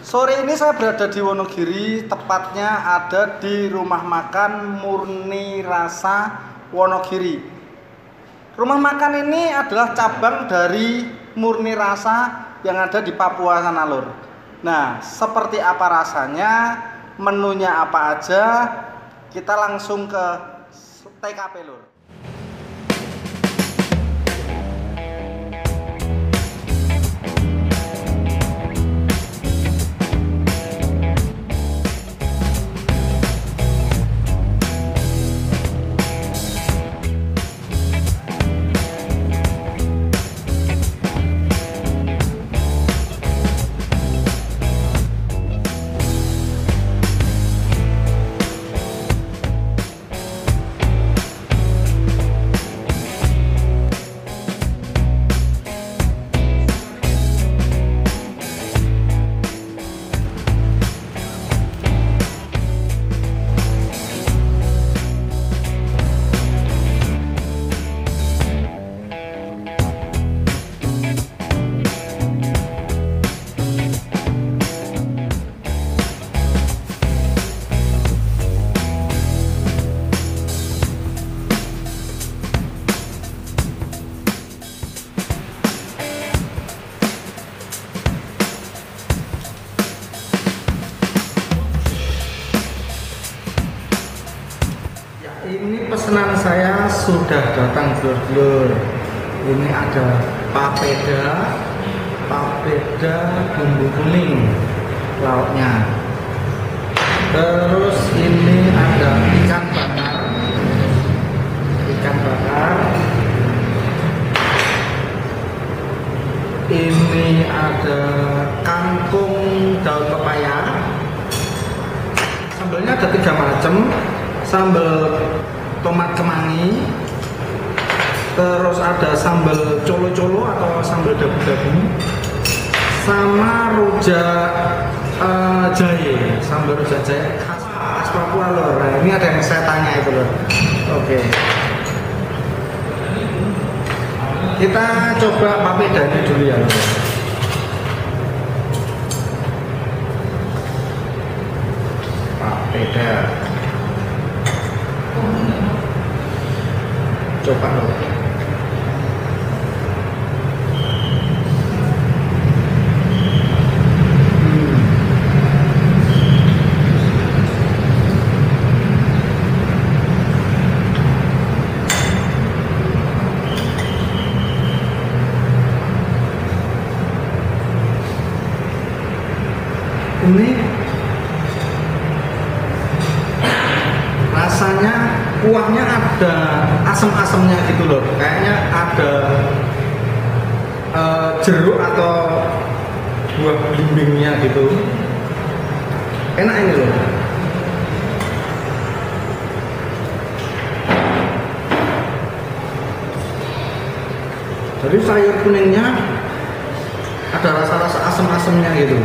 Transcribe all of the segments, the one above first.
Sore ini saya berada di Wonogiri, tepatnya ada di rumah makan Murni Rasa Wonogiri. Rumah makan ini adalah cabang dari Murni Rasa yang ada di Papua sana lur. Nah, seperti apa rasanya, menunya apa aja, kita langsung ke TKP lur. Ini pesanan saya sudah datang dulur-dulur. Ini ada papeda bumbu kuning lauknya. Terus ini ada ikan bakar. Ini ada kangkung daun pepaya. Sambalnya ada 3 macam. Sambal tomat kemangi, terus ada sambal colo-colo atau sambal dabu-dabu, sama rujak jahe, sambal rujak jahe khas Papua lor. Nah, ini ada yang saya tanya itu lor. Oke, kita coba papedanya dulu ya lor. Papeda. Coba loh. Ini rasanya kuahnya ada asam-asamnya gitu loh, kayaknya ada jeruk atau buah belimbingnya gitu. Enak ini loh. Jadi sayur kuningnya ada rasa-rasa asam-asamnya gitu.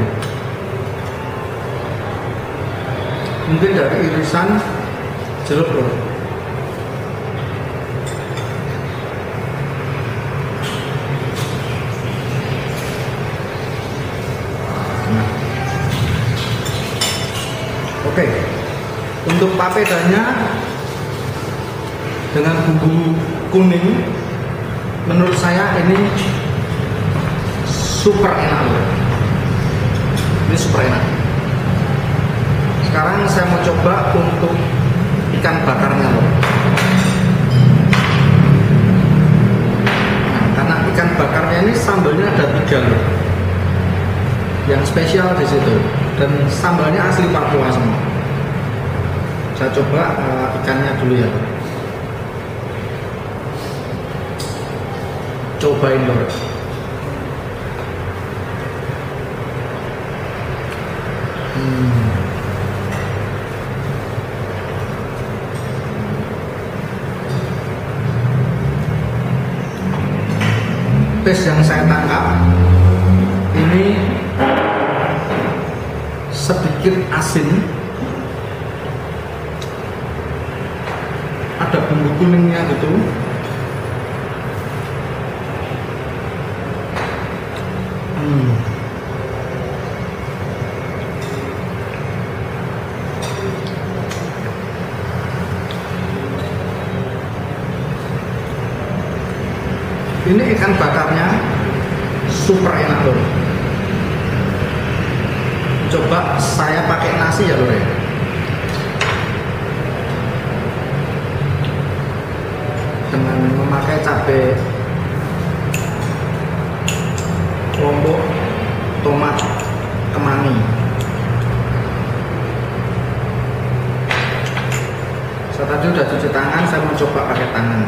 Mungkin dari irisan jeruk loh. Oke, untuk papedanya dengan bumbu kuning, menurut saya ini super enak loh. Ini super enak. Sekarang saya mau coba untuk ikan bakarnya loh. Nah, karena ikan bakarnya ini sambalnya ada 3 loh. Yang spesial di situ, dan sambalnya asli Papua semua. Saya coba ikannya dulu ya. Cobain lor. Tes yang saya tangkap ini sedikit asin, ada bumbu kuningnya gitu. Ini ikan bakarnya super enak loh. Coba saya pakai nasi ya loh ya. Dengan memakai cabai lombok, tomat, kemangi. Saya tadi udah cuci tangan, saya mau coba pakai tangan.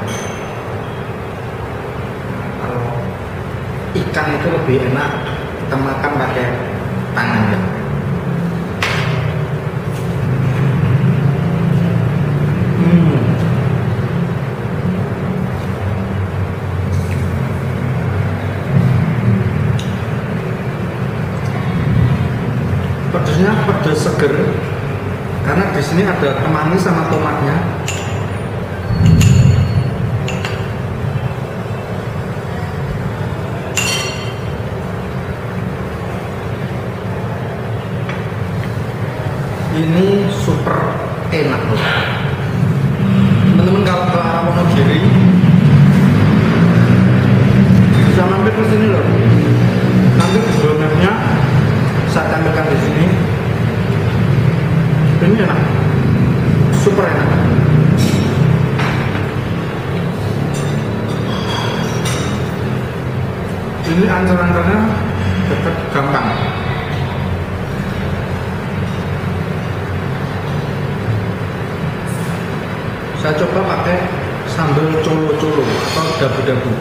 Kalau ikan itu lebih enak kita makan pakai tangan ya. Pedesnya pedes seger karena di sini ada kemangi sama tomatnya. Ini super enak loh teman-teman. Kalau ke arah Wonogiri bisa mampir ke sini loh. Nanti Google Map-nya saya tampilkan di sini. Ini enak, super enak. Ini ancar-ancarnya dekat, gampang. Saya coba pakai sambal colo-colo atau dabu-dabu.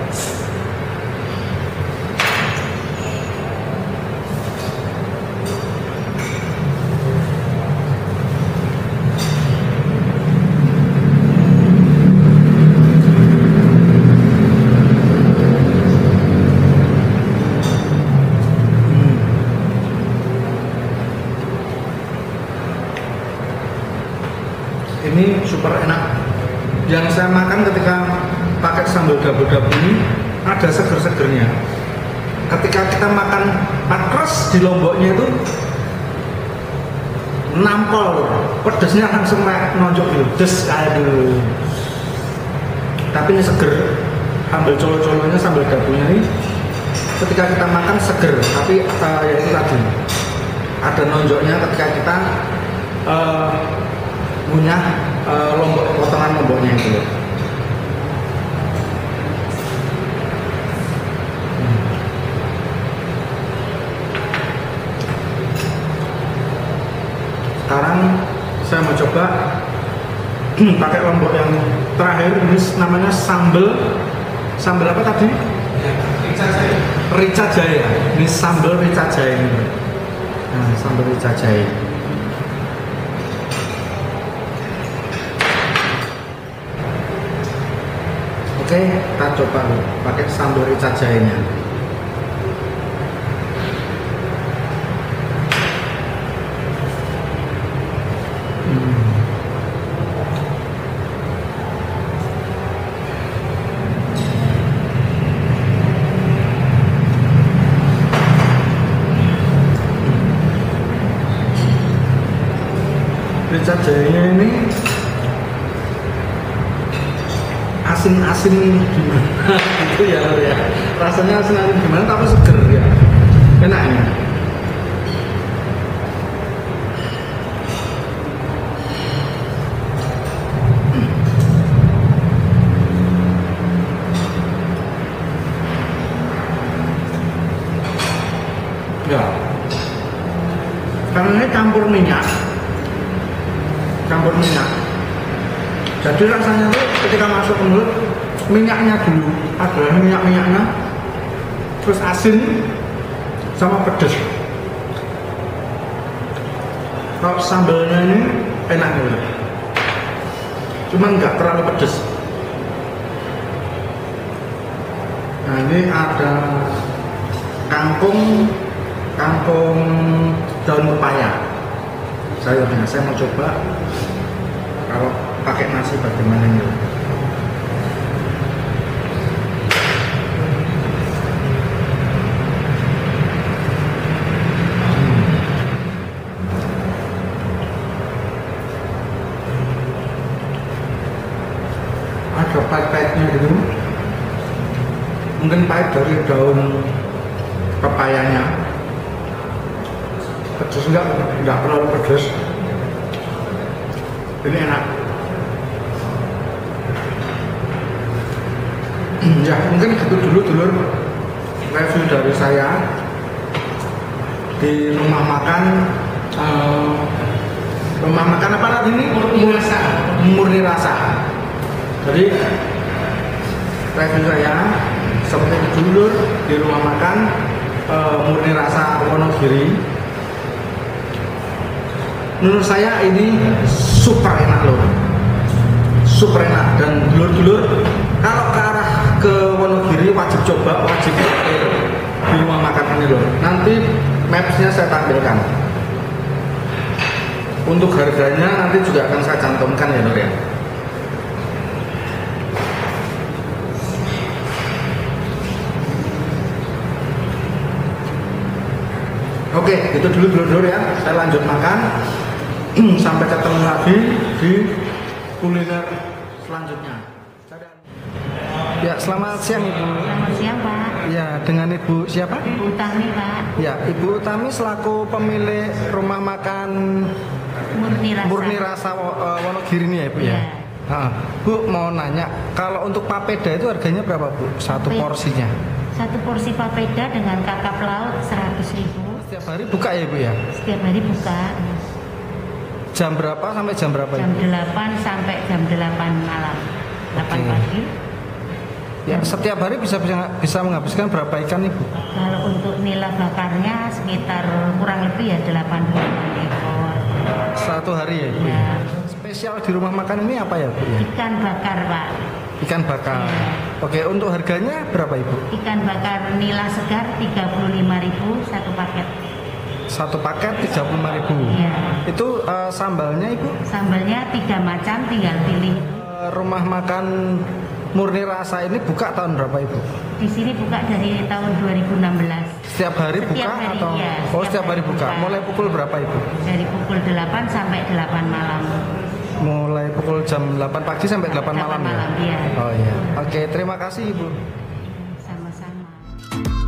Ini super enak. Yang saya makan ketika pakai sambal dabu-dabu ini ada seger-segernya. Ketika kita makan pakres di Lomboknya itu nampol, pedesnya langsung nonjok gitu, des, aduh. Tapi ini seger. Sambal colo-colonya, sambal dabunya ini ketika kita makan seger, tapi ya itu tadi ada nonjoknya ketika kita punya lombok, potongan lomboknya itu loh. Sekarang saya mau coba pakai lombok yang terakhir. Ini namanya sambal apa tadi? Rica Jaya. Ini sambal Rica Jaya ini. Nah, sambal Rica Jaya. Oke, kita coba pakai sambal Rica Jaya-nya. Rica Jaya-nya ini asin-asin gimana itu ya lor ya, rasanya asin-asin gimana tapi seger ya, enaknya. Ya, karena ini campur minyak, jadi rasanya tuh ketika masuk ke mulut minyaknya dulu, adalah minyak-minyaknya, terus asin sama pedas. Kalau sambalnya ini enak gitu, cuman nggak terlalu pedas. Nah ini ada kangkung daun pepaya sayurnya. Saya mau coba kalau pakai nasi bagaimana ini. Ada pahit-pahitnya gitu. Mungkin pahit dari daun pepayanya. Pedes enggak terlalu pedes. Ini enak. Ya mungkin gitu dulu dulur review dari saya di rumah makan apa lagi ini? Murni Rasa. Jadi review saya seperti itu dulur di rumah makan Murni Rasa Wonogiri. Menurut saya ini super enak loh, super enak. Dan dulur-dulur kalau ke arah ke Wonogiri wajib coba, wajib di rumah makan ini loh. Nanti mapsnya saya tampilkan. Untuk harganya nanti juga akan saya cantumkan ya Nur ya. Oke, itu dulu dulur-dulur ya. Saya lanjut makan. Sampai ketemu lagi di kuliner selanjutnya. Ya, selamat siang Ibu. Selamat siang Pak. Ya, dengan Ibu siapa? Ibu Utami Pak. Ya, Ibu Utami selaku pemilik rumah makan Murni Rasa Wonogiri ini ya Ibu ya. Bu mau nanya, kalau untuk papeda itu harganya berapa Bu? Satu porsinya? Satu porsi papeda dengan kakap laut 100.000. Setiap hari buka ya Ibu ya? Setiap hari buka. Jam berapa sampai jam berapa? Jam 8 sampai jam 8 malam. 8 pagi. Ya, setiap hari bisa menghabiskan berapa ikan Ibu? Kalau untuk nila bakarnya sekitar kurang lebih ya 80 ekor. Satu hari ya Ibu? Ya. Spesial di rumah makan ini apa ya Bu ya? Ikan bakar Pak. Ikan bakar. Ya. Oke, untuk harganya berapa Ibu? Ikan bakar nila segar 35.000 satu paket. Satu paket 35.000. Ya. Itu sambalnya Ibu? Sambalnya 3 macam, tinggal pilih. Rumah makan Murni Rasa ini buka tahun berapa Ibu? Di sini buka dari tahun 2016. Setiap hari Setiap buka hari, atau? Ya, Oh, setiap hari buka. Mulai pukul berapa Ibu? Dari pukul 8 sampai 8 malam. Mulai pukul jam 8 pagi sampai 8 malam ya? Iya. Oh iya. Oke, terima kasih Ibu. Sama-sama.